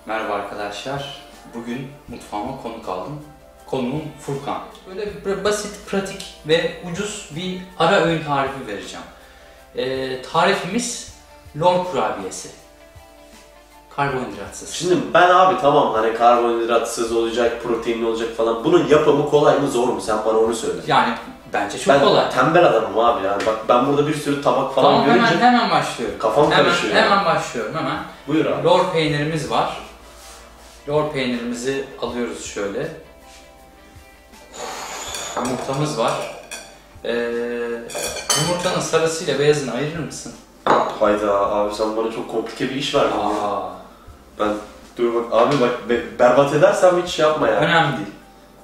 Merhaba arkadaşlar. Bugün mutfağıma konuk aldım. Konuğum Furkan. Böyle basit, pratik ve ucuz bir ara öğün tarifi vereceğim. Tarifimiz lor kurabiyesi. Karbonhidratsız. Şimdi ben abi tamam hani karbonhidratsız olacak, proteinli olacak falan. Bunun yapımı kolay mı zor mu? Sen bana onu söyle. Yani bence çok kolay. Ben tembel adamım abi yani. Bak ben burada bir sürü tabak falan Tamam, görünce hemen başlıyorum. kafam karışıyor. Hemen başlıyorum hemen. Buyur abi. Lor peynirimiz var. Lor peynirimizi alıyoruz şöyle. Yumurtamız var. Yumurtanın sarısıyla beyazını ayırır mısın? Hayda abi sen bana çok komplike bir iş verdin. Aa. Ben dur bak abi bak berbat edersem hiç şey yapma ya. Önemli değil.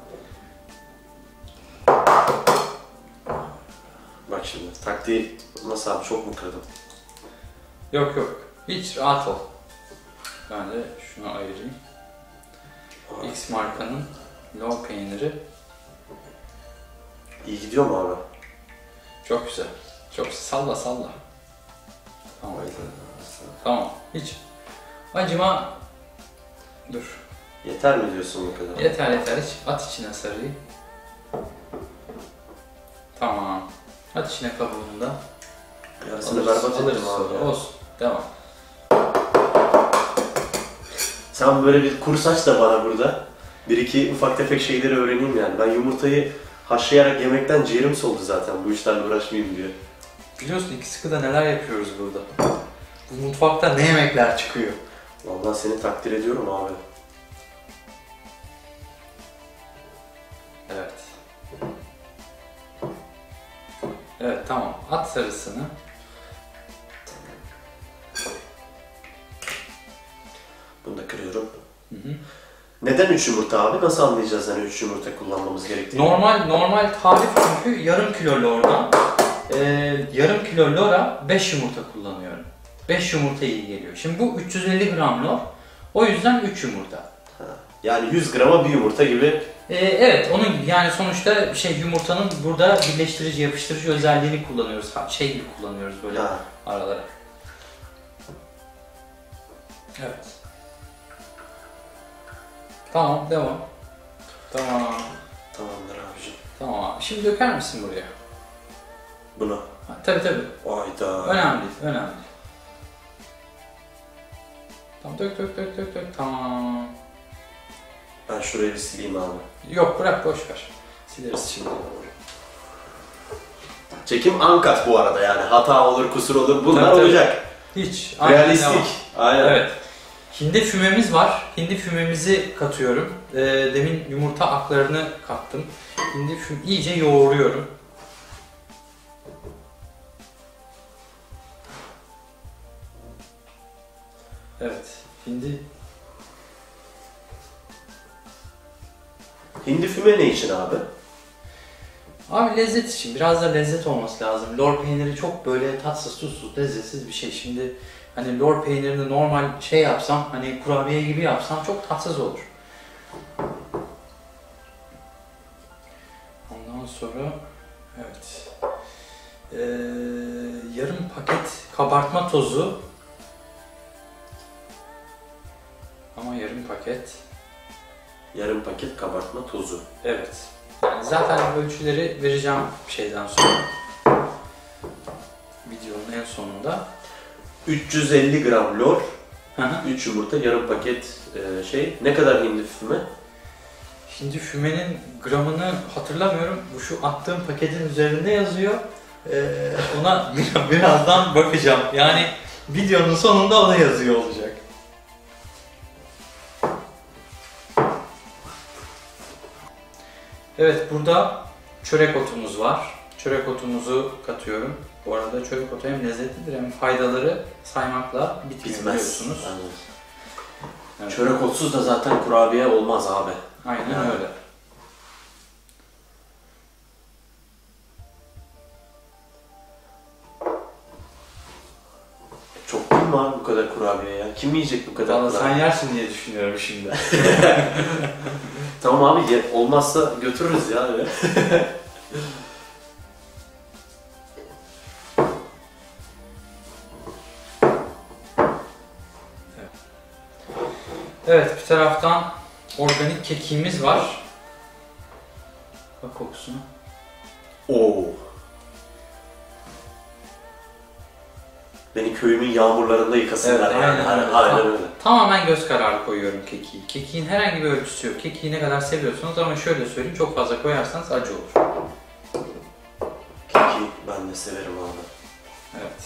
Bak şimdi taktiği nasıl abi çok mu kırdım? Yok. Hiç rahat ol. Ben de şunu ayırayım. X markanın lor peyniri. İyi gidiyor mu abi? Çok güzel. Çok güzel. Salla. Tamam. Hiç acıma. Dur. Yeter mi diyorsun bu kadar? Yeter. Hiç at içine sarıyı. Tamam. At içine kabuğunu da. Yarısını berbat ederim abi ya. Olsun. Devam. Sen böyle bir kurs aç da bana burada. Bir iki ufak tefek şeyleri öğreneyim yani. Ben yumurtayı haşlayarak yemekten ciğerim soldu zaten bu işlerle uğraşmayayım diye. Biliyorsun iki sıkıda neler yapıyoruz burada. Bu mutfakta ne yemekler çıkıyor. Vallahi seni takdir ediyorum abi. Evet. Evet tamam. At sarısını. Bunu da kırıyorum. Hı. Neden 3 yumurta abi? Nasıl anlayacağız hani 3 yumurta kullanmamız gerektiğini? Normal tarif çünkü yarım kilo lordan yarım kilo lora 5 yumurta kullanıyorum. 5 yumurta iyi geliyor. Şimdi bu 350 gram lor. O yüzden 3 yumurta. Ha. Yani 100 grama bir yumurta gibi. Evet onun gibi yani sonuçta yumurtanın burada birleştirici yapıştırıcı özelliğini kullanıyoruz. Şey gibi kullanıyoruz böyle aralara. Evet. Tamam devam. Tamam. Tamamdır abicim. Tamam. Şimdi döker misin buraya? Bunu. Tabii. Hayda. Önemli değil. Tamam dök. Tamam. Ben şurayı bir sileyim abi. Yok bırak boş ver. Sileriz şimdi. Çekim uncut bu arada yani hata olur kusur olur bunlar Tabii. olacak. Hiç. Realistik. Aynen. Evet. Hindi fümemiz var. Hindi fümemizi katıyorum. Demin yumurta aklarını kattım. Hindi füm iyice yoğuruyorum. Evet. Hindi füme ne için abi? Abi lezzet için. Biraz da lezzet olması lazım. Lor peyniri çok böyle tatsız, tuzsuz, lezzetsiz bir şey. Şimdi hani lor peynirini normal yapsam, hani kurabiye gibi yapsam çok tatsız olur. Ondan sonra evet. Yarım paket kabartma tozu. Ama yarım paket. Yarım paket kabartma tozu. Evet. Yani zaten ölçüleri vereceğim şeyden sonra. Videonun en sonunda. 350 gram lor, Hı hı. 3 yumurta, yarım paket Ne kadar hindi füme? Şimdi fümenin gramını hatırlamıyorum. Bu şu attığım paketin üzerinde yazıyor. Ona birazdan bakacağım. Yani videonun sonunda o da yazıyor olacak. Evet burada çörek otumuz var. Çörek otumuzu katıyorum. Bu arada çörek otu hem lezzetlidir hem faydaları saymakla bitmiyor biliyorsunuz. Evet. Çörek otsuz da zaten kurabiye olmaz abi. Aynen öyle. Çok değil mi abi bu kadar kurabiye ya? Kim yiyecek bu kadar Vallahi kurabiye? sen yersin diye düşünüyorum şimdi. Tamam abi olmazsa götürürüz ya öyle. Evet, bir taraftan organik kekiğimiz var. Bak kokusuna. Oo. Beni köyümün yağmurlarında yıkasınlar Evet, yani. aynen öyle. Aynen öyle. Tamamen göz kararı koyuyorum kekiği. Kekiğin herhangi bir ölçüsü yok. Kekiği ne kadar seviyorsanız, ama şöyle söyleyeyim, çok fazla koyarsanız acı olur. Keki ben de severim abi. Evet.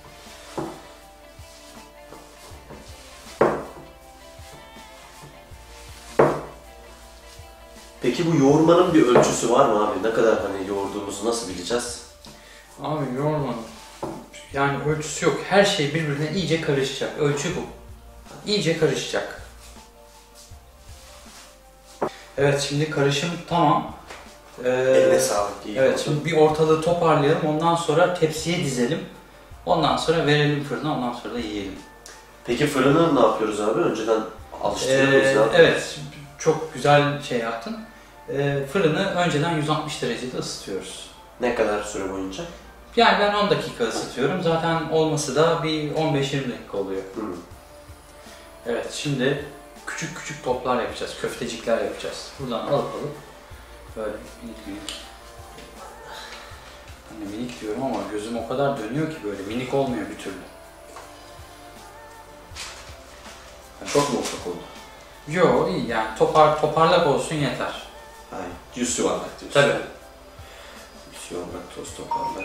Peki bu yoğurmanın bir ölçüsü var mı abi? Ne kadar hani yoğurduğumuzu nasıl bileceğiz? Abi yoğurmanın yani ölçüsü yok. Her şey birbirine iyice karışacak. Ölçü bu. İyice karışacak. Evet, şimdi karışım tamam. Eline sağlık. İyi Evet, oldu. şimdi bir ortalığı toparlayalım. Ondan sonra tepsiye dizelim. Ondan sonra verelim fırına. Ondan sonra da yiyelim. Peki fırını ne yapıyoruz abi? Önceden alıştırıyoruz ya. Evet, çok güzel şey yaptın. Fırını önceden 160 derecede ısıtıyoruz. Ne kadar süre boyunca? Yani ben 10 dakika ısıtıyorum. Zaten olması da bir 15-20 dakika oluyor. Evet, şimdi küçük küçük toplar yapacağız. Köftecikler yapacağız. Buradan alıp böyle minik minik. Hani minik diyorum ama gözüm o kadar dönüyor ki böyle minik olmuyor bir türlü. Çok mu ufak oldu? Yo, iyi yani toparlak olsun yeter. Hayır. 100 yuvarlak diyorsun. Tabii. 100 yuvarlak toz toparlak.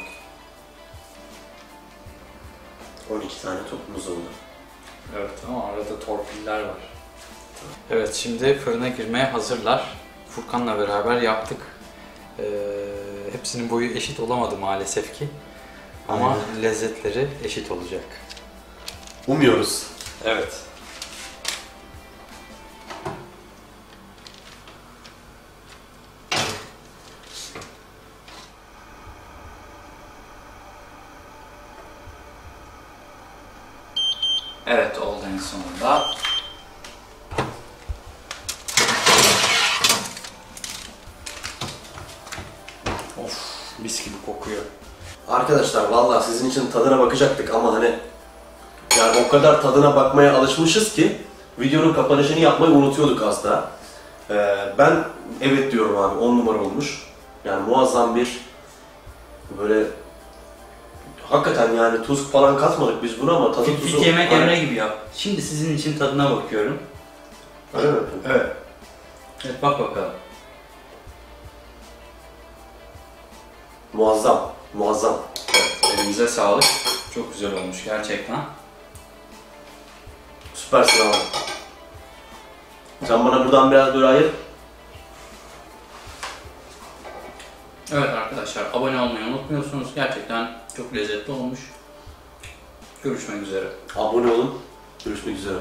12 tane topumuz oldu. Evet, ama arada torpiller var. Evet, şimdi fırına girmeye hazırlar. Furkan'la beraber yaptık. Hepsinin boyu eşit olamadı maalesef ki. Ama Aynen. lezzetleri eşit olacak. Umuyoruz. Evet. Evet, oldu en sonunda. Of, mis gibi kokuyor. Arkadaşlar vallahi sizin için tadına bakacaktık ama hani yani o kadar tadına bakmaya alışmışız ki videonun kapanışını yapmayı unutuyorduk az daha. Ben evet diyorum abi, 10 numara olmuş. Yani muazzam bir böyle hakikaten yani tuz falan katmadık biz buna ama tadı tuzu... Fit yemek Aynen. Emre gibi yap. Şimdi sizin için tadına bakıyorum. Öyle mi? Evet. Evet, bak bakalım. Muazzam. Muazzam. Evet, elinize sağlık. Çok güzel olmuş gerçekten. Süpersin abi. Sen bana buradan biraz böyle ayır. Evet arkadaşlar, abone olmayı unutmuyorsunuz. Gerçekten çok lezzetli olmuş. Görüşmek üzere. Abone olun. Görüşmek üzere.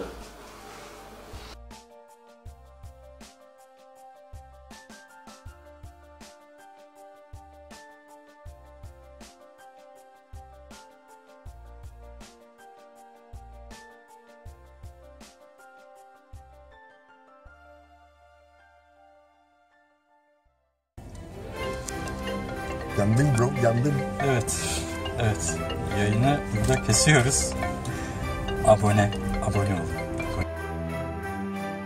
Yandın bro, yandın. Evet, evet. Yayını burada kesiyoruz. Abone olun.